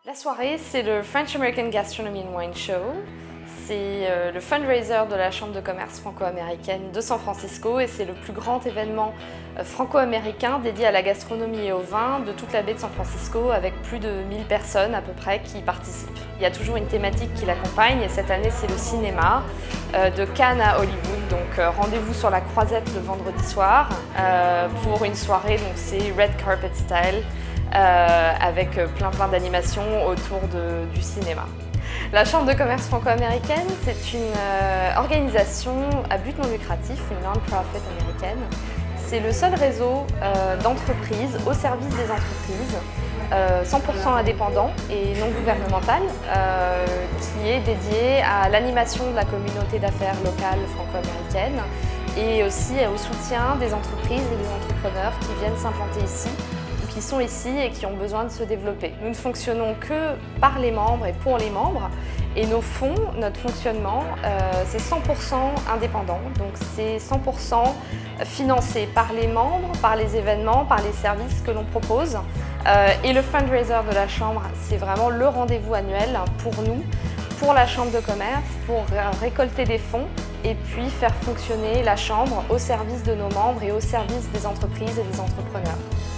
La soirée, c'est le French American Gastronomy and Wine Show. C'est le fundraiser de la Chambre de commerce franco-américaine de San Francisco et c'est le plus grand événement franco-américain dédié à la gastronomie et au vin de toute la baie de San Francisco avec plus de 1000 personnes à peu près qui participent. Il y a toujours une thématique qui l'accompagne et cette année c'est le cinéma, de Cannes à Hollywood. Donc rendez-vous sur la Croisette le vendredi soir pour une soirée, donc c'est Red Carpet Style avec plein d'animations autour du cinéma. La Chambre de commerce franco-américaine, c'est une organisation à but non lucratif, une non-profit américaine. C'est le seul réseau d'entreprises au service des entreprises, 100% indépendant et non gouvernemental, qui est dédié à l'animation de la communauté d'affaires locale franco-américaine et aussi au soutien des entreprises et des entrepreneurs qui viennent s'implanter ici, qui sont ici et qui ont besoin de se développer. Nous ne fonctionnons que par les membres et pour les membres et nos fonds, notre fonctionnement, c'est 100% indépendant, donc c'est 100% financé par les membres, par les événements, par les services que l'on propose. Et le fundraiser de la Chambre, c'est vraiment le rendez-vous annuel pour nous, pour la Chambre de commerce, pour récolter des fonds et puis faire fonctionner la Chambre au service de nos membres et au service des entreprises et des entrepreneurs.